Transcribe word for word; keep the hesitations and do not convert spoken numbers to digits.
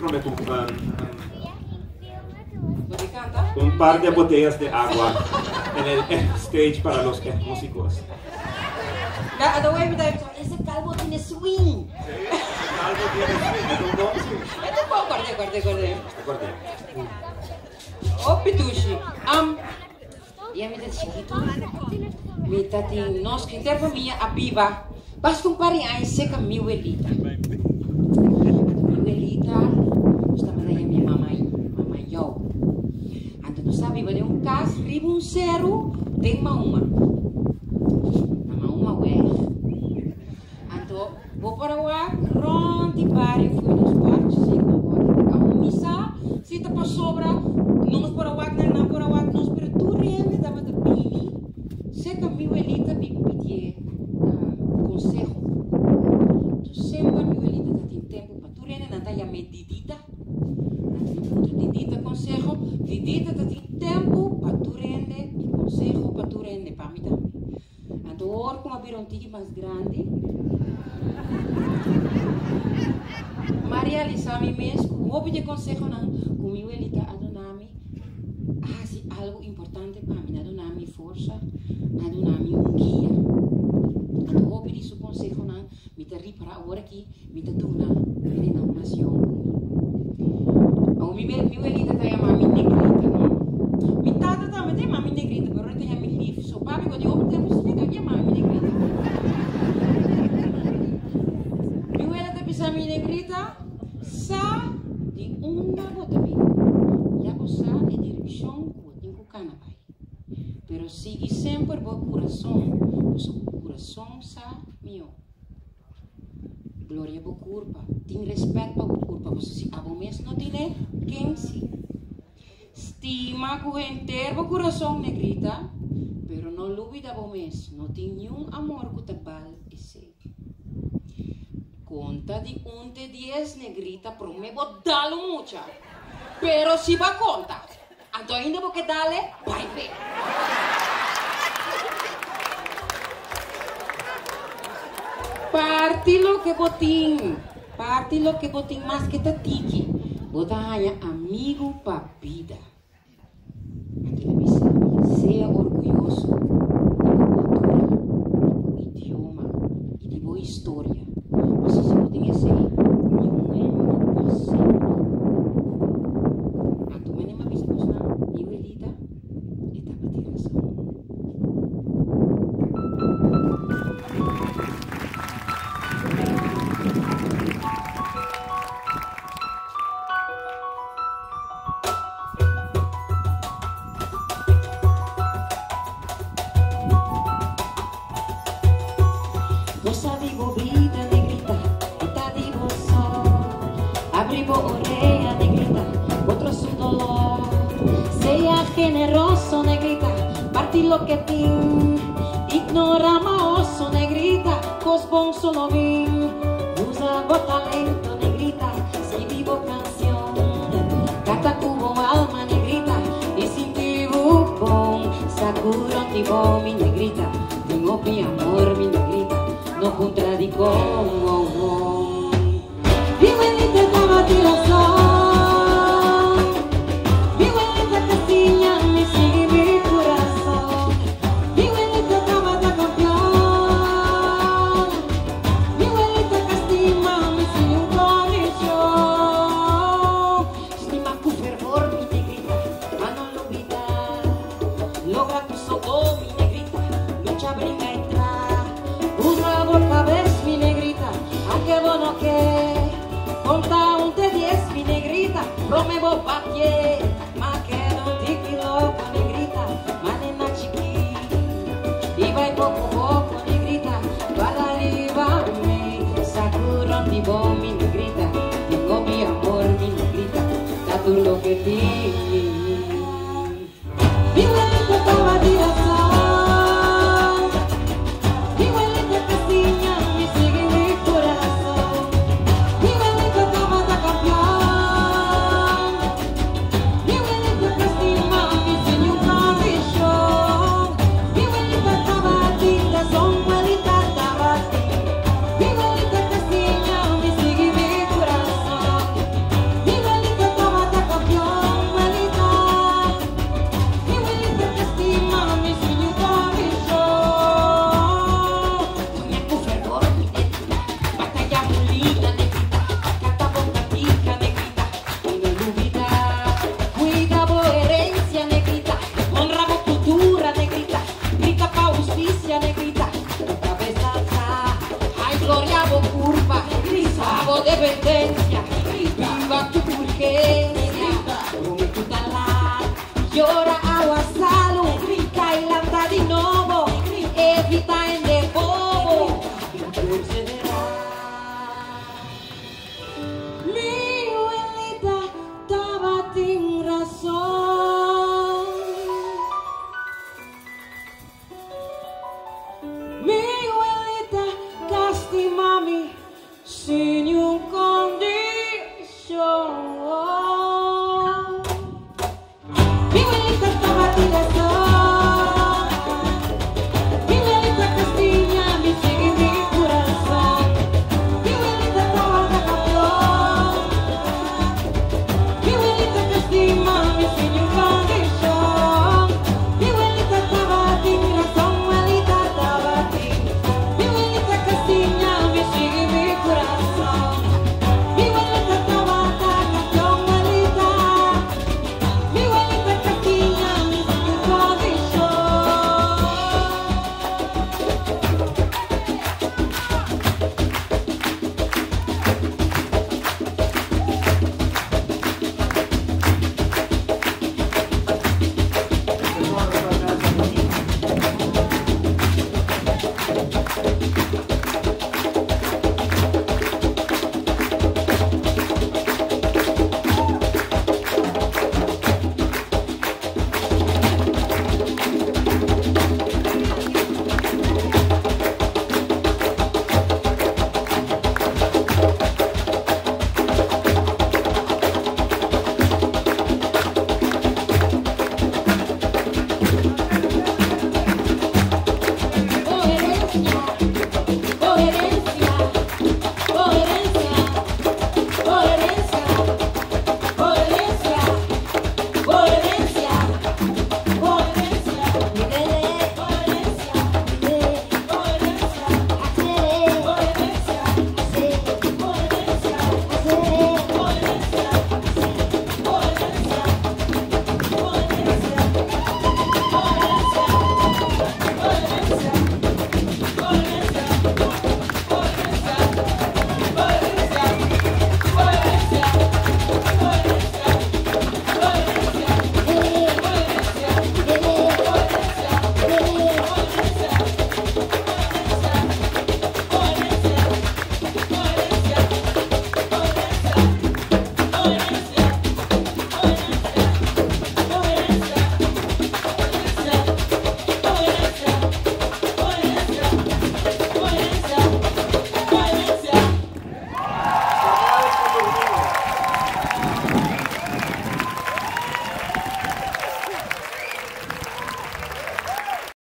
prometo un, un, un par de botellas de agua en el, en el stage para los músicos. Ese calvo tiene swing. Sí, el calvo tiene swing. Este po' guarda, guarda, guarda. Guarda. Oh, Pitushi. Um, ya me da chiquito. Me tatin nos que interva minha a piba. Basta um pari ai seca mi welita. Mi welita, estava daí a minha mamãe, mamãe eu. Ando tu sabe, vai um cas, riba um zero, tem uma uma. Uma uma ué. Ando vou para o ar, ronde pari, fui nos quartos, cinco agora. A missa, se tá para sobra, não nos para o ar, não para o ar, nos para tu rende, dava da pini. Seca mi welita, me pedir consejo. Tu sempre mi welita tá tem tempo para tu rende, não tá já me didita. Didita consejo, didita tá tem tempo para tu rende, e consejo para tu rende, para mim também. Então, ora como abrir um tigre mais grande. Maria Lisa me mesmo, vou pedir consejo não, com mi welita adonami, ah, se algo importante para mim, adonami força, adonami um guia. Então, vou pedir seu consejo não, me tá ri para agora aqui, me tá duna, me dá uma nação. O mi mi welita tá a mami negrita, não? Mi tata também tem mami negrita, mas eu tenho a mi liv, so papi quando eu tenho você tem a mami negrita. Mi welita pisa mi negrita, sa di una bota bi, ya cosa é direção que eu tenho canapai. Pero sigue sempre o coração, o coração sa mio. Glória por culpa, tem respeito por culpa, você se abo mesmo não tem quem se estima com inteiro coração negrita, pero não duvida abo mesmo, não tem nenhum amor que te vale esse. Conta de um de dez negrita, prometo dar mucha, pero se vai contar, então ainda vou que dale, vai ver. Parti lo que botín, parti lo que botín más que tatiki, bota haya amigo pa vida. Sea orgulloso de tu cultura, de tu idioma y de tu historia. Mas si no tienes ese, ni un buen paseo. A tu mene me avisa pues na, mi abuelita, esta patiración. Cosa digo vida negrita, esta digo sol, abrigo orella negrita, otro su dolor, sea generoso negrita, parti lo que tin, ignora maoso negrita, cos bon solo vin, usa go talento negrita, si vivo canción, cata cubo alma negrita, y sin ti bon, sakuro ti bon mi negrita, tengo mi amor mi negrita. No contradico, oh, oh. Mi abuelita estaba tirazón, mi abuelita casiña me sigue mi corazón, mi abuelita estaba de campeón, mi abuelita castima me sigue un corazón. Estima con fervor mi negrita, a no lo olvidar, logra tu soco mi negrita, lucha, brinca y trae. Usa boca vez mi negrita, aunque bueno que conta un de diez mi negrita, promevo pa' pie, ma que no te quiero con negrita, manena chiqui, y va poco poco negrita, para arriba me, sakura mi bo mi negrita, tengo mi amor mi negrita, da tú lo que ti.